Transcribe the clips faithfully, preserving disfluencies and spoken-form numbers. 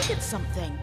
look at something.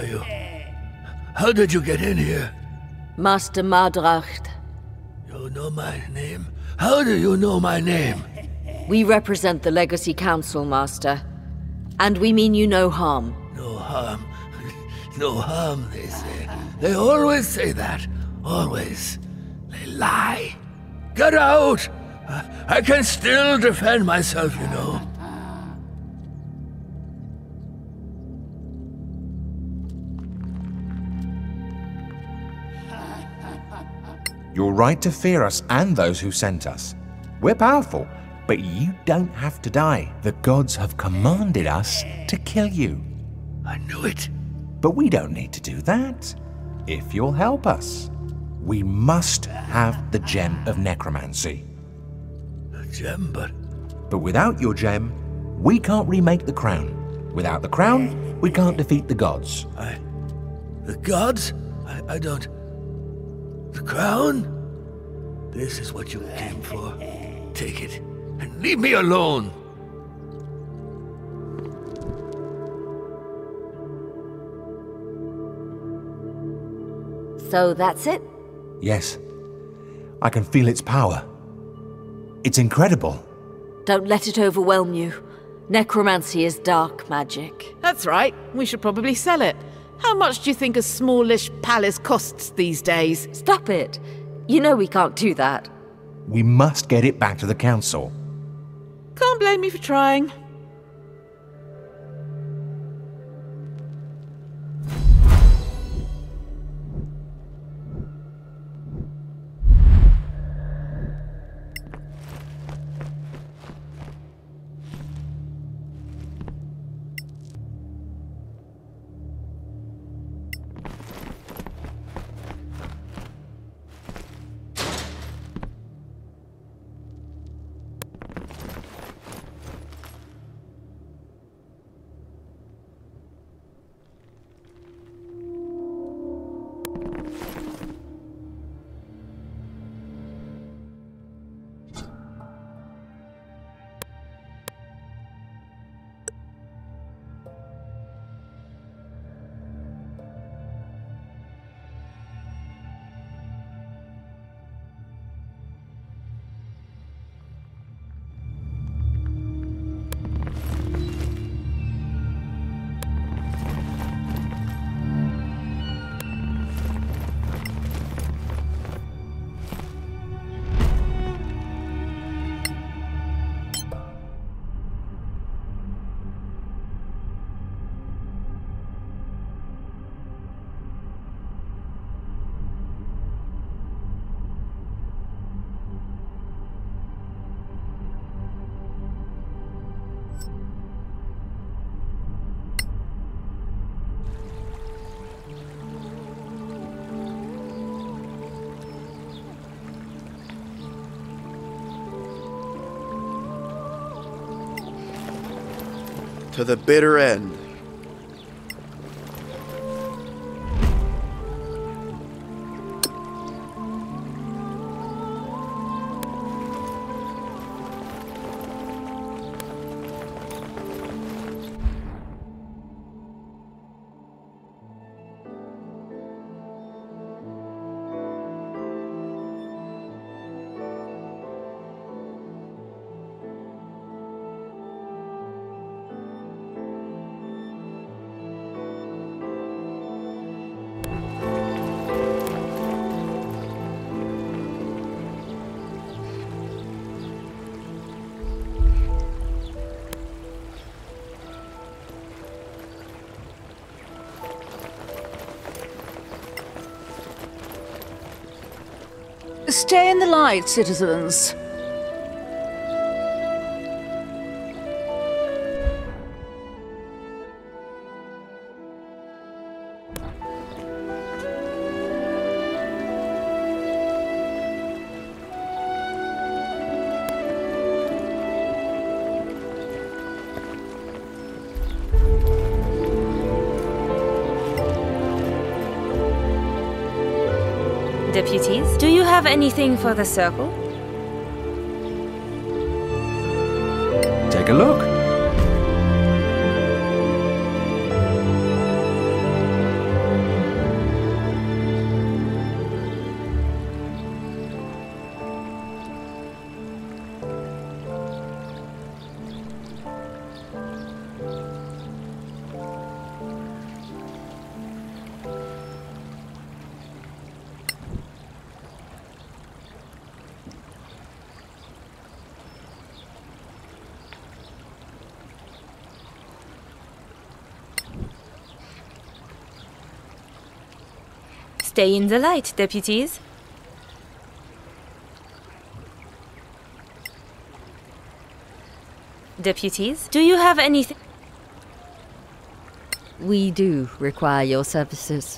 are you? How did you get in here? Master Mardracht. You know my name? How do you know my name? We represent the Legacy Council, Master. And we mean you no harm. No harm. No harm, they say. They always say that. Always. They lie. Get out! I can still defend myself, you know. You're right to fear us and those who sent us. We're powerful, but you don't have to die. The gods have commanded us to kill you. I knew it. But we don't need to do that, if you'll help us. We must have the gem of necromancy. The gem, but... But without your gem, we can't remake the crown. Without the crown, we can't defeat the gods. I... The gods? I, I don't... The crown? This is what you came for. Take it, and leave me alone! So that's it? Yes. I can feel its power. It's incredible. Don't let it overwhelm you. Necromancy is dark magic. That's right. We should probably sell it. How much do you think a smallish palace costs these days? Stop it. You know we can't do that. We must get it back to the council. Can't blame me for trying. To the bitter end. Stay in the light, citizens. Deputies, do you have anything for the circle? Take a look. Stay in the light, deputies. Deputies, do you have anything? We do require your services.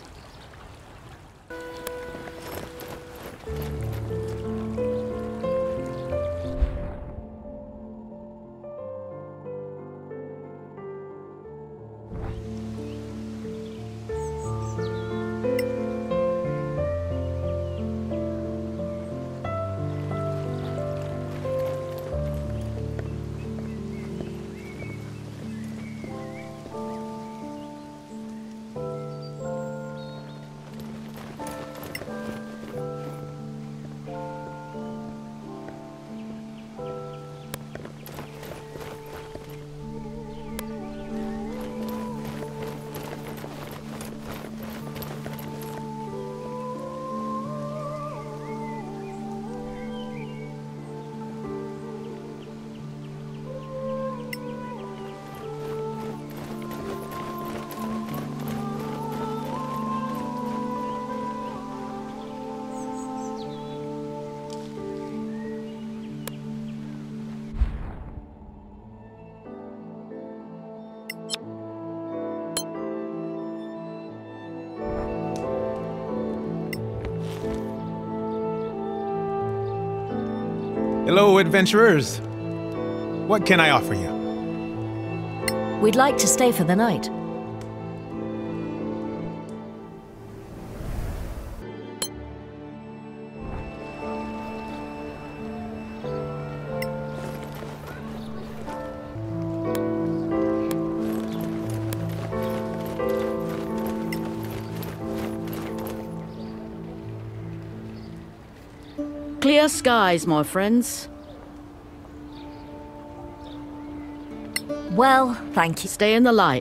Hello, adventurers. What can I offer you? We'd like to stay for the night. Clear skies, my friends. Well, thank you. Stay in the light.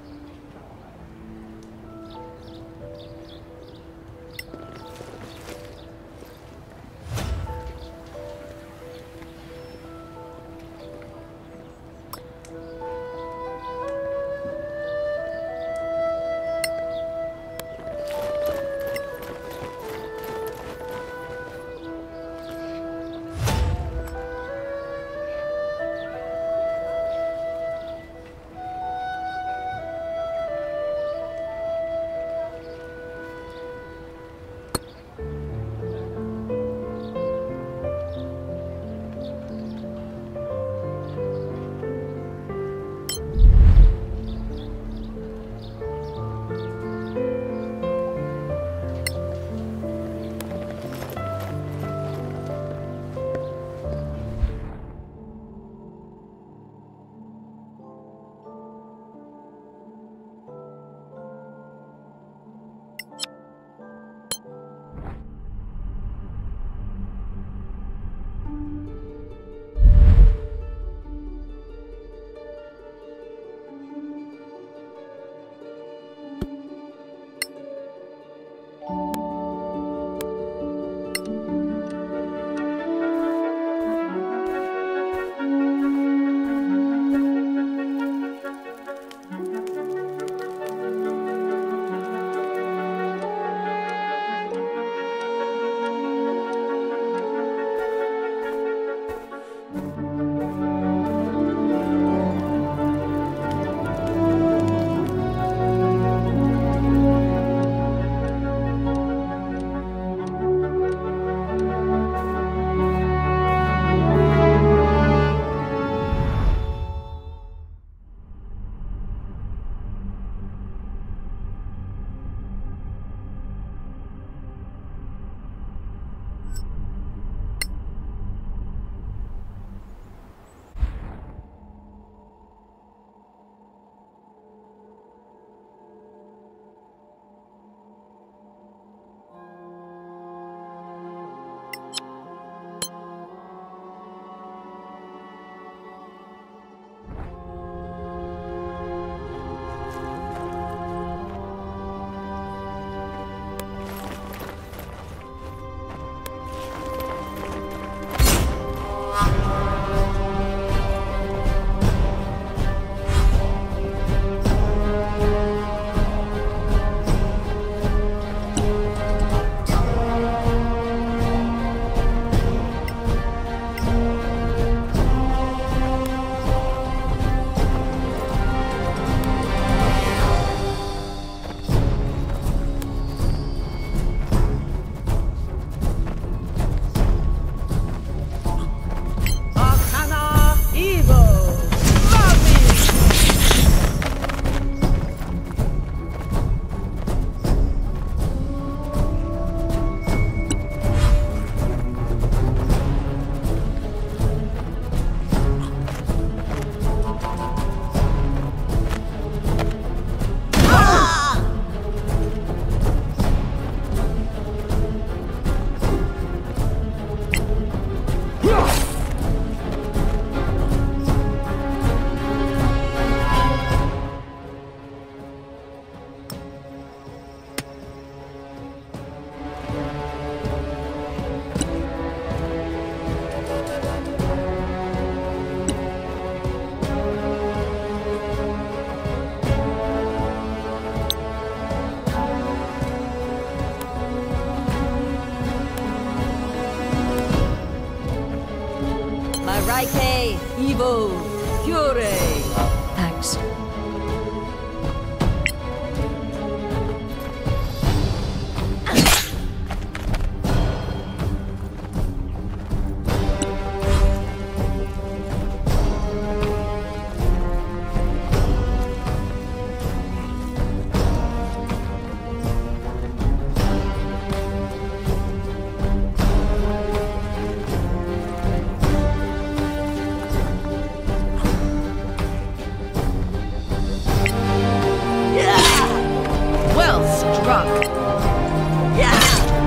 drunk. Yeah.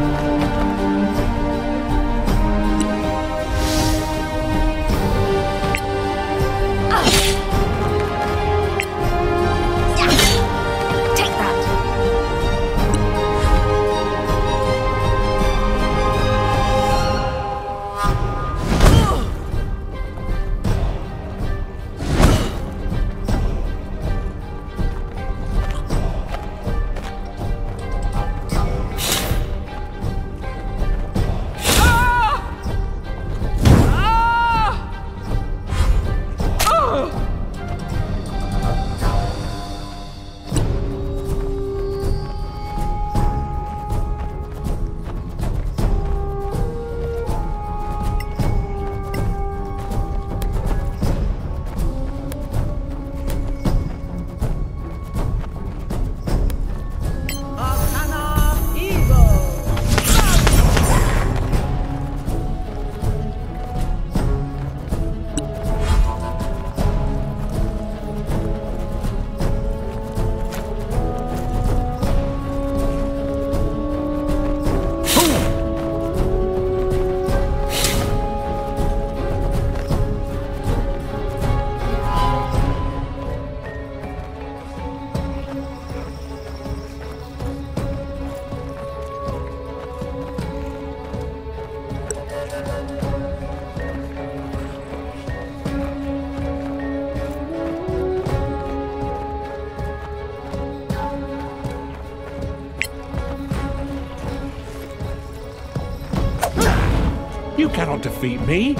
You cannot defeat me.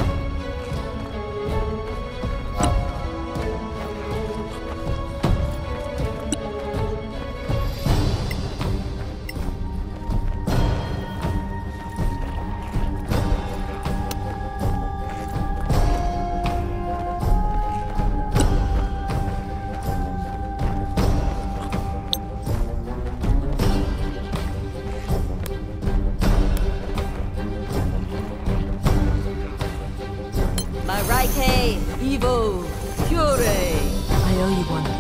Mareike, Evo, Cure. I owe you one.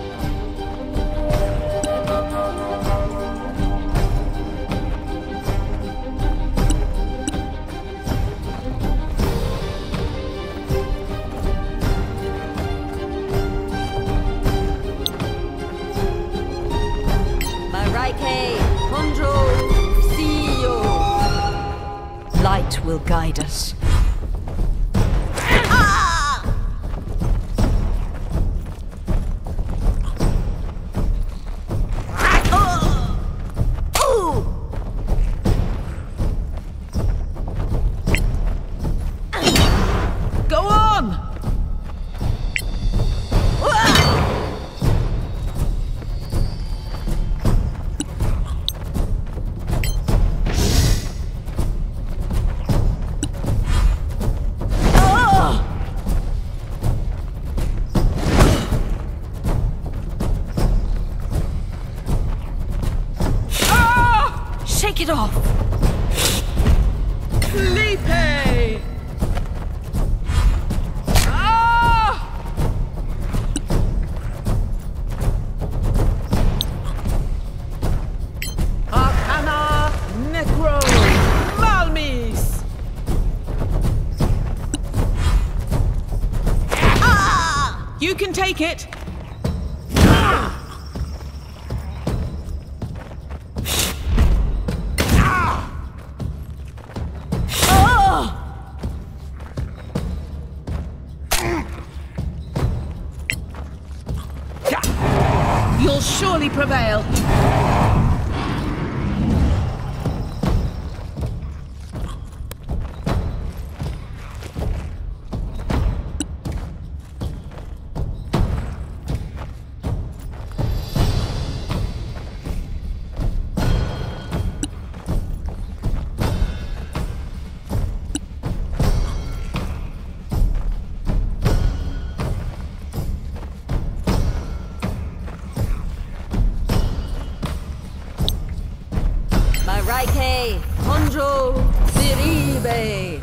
Mareike, Condro, Sio. Light will guide us. Shake it off! Felipe! Ah! Arcana Necro Malmis! Ah! You can take it! You'll surely prevail. Mareike, Condro, Siribe.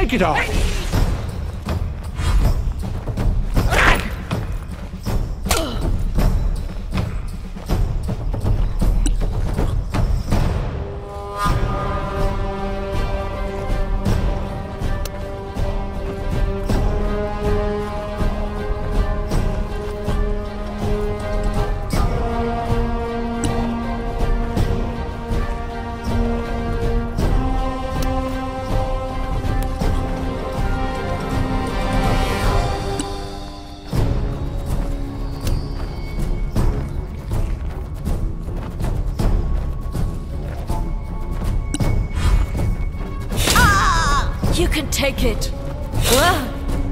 Take it off! You can take it. Ah!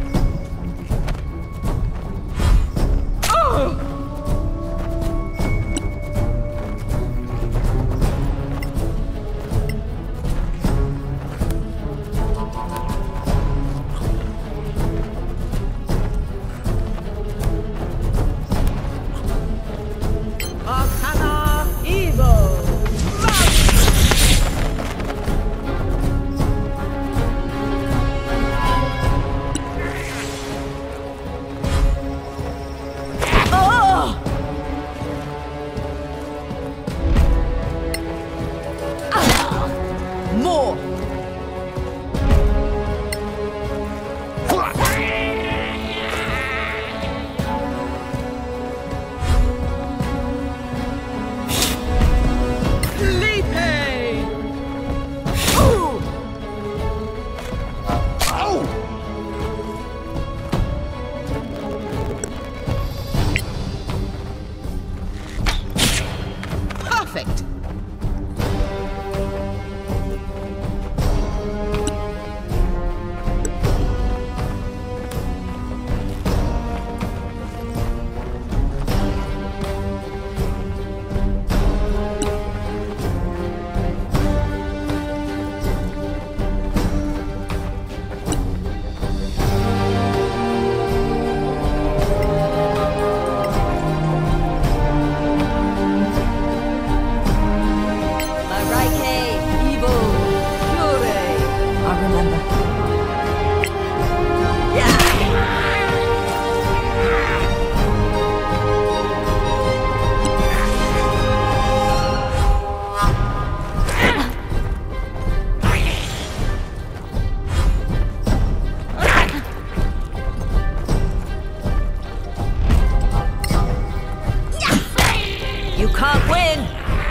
Arcana Evil! More! Perfect! You can't win!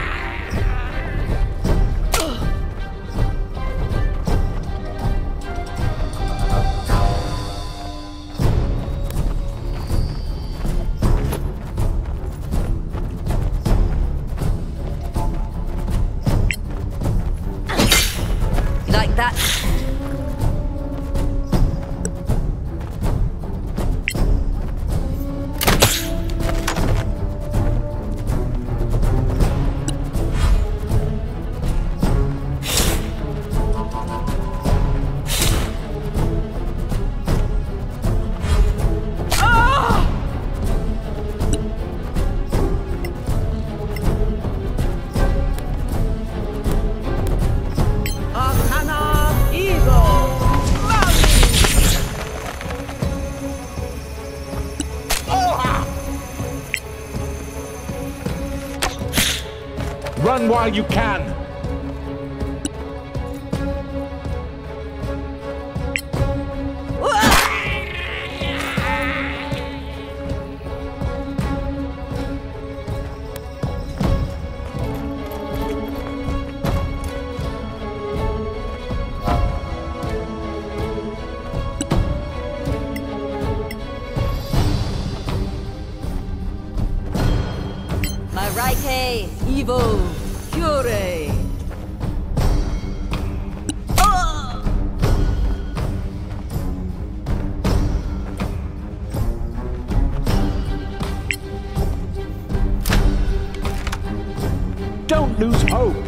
Like that. Run while you can! Mareike, Evil, Cure. Don't lose hope!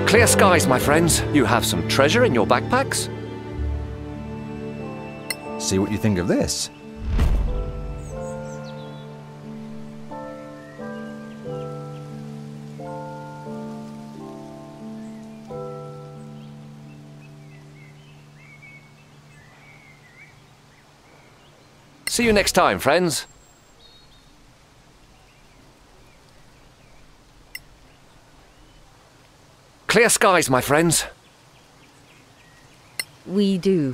Clear skies, my friends. You have some treasure in your backpacks? See what you think of this. See you next time, friends. Clear skies, my friends. We do.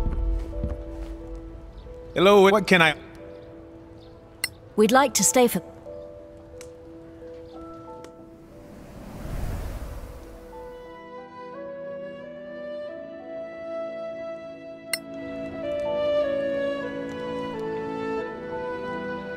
Hello, what can I... We'd like to stay for...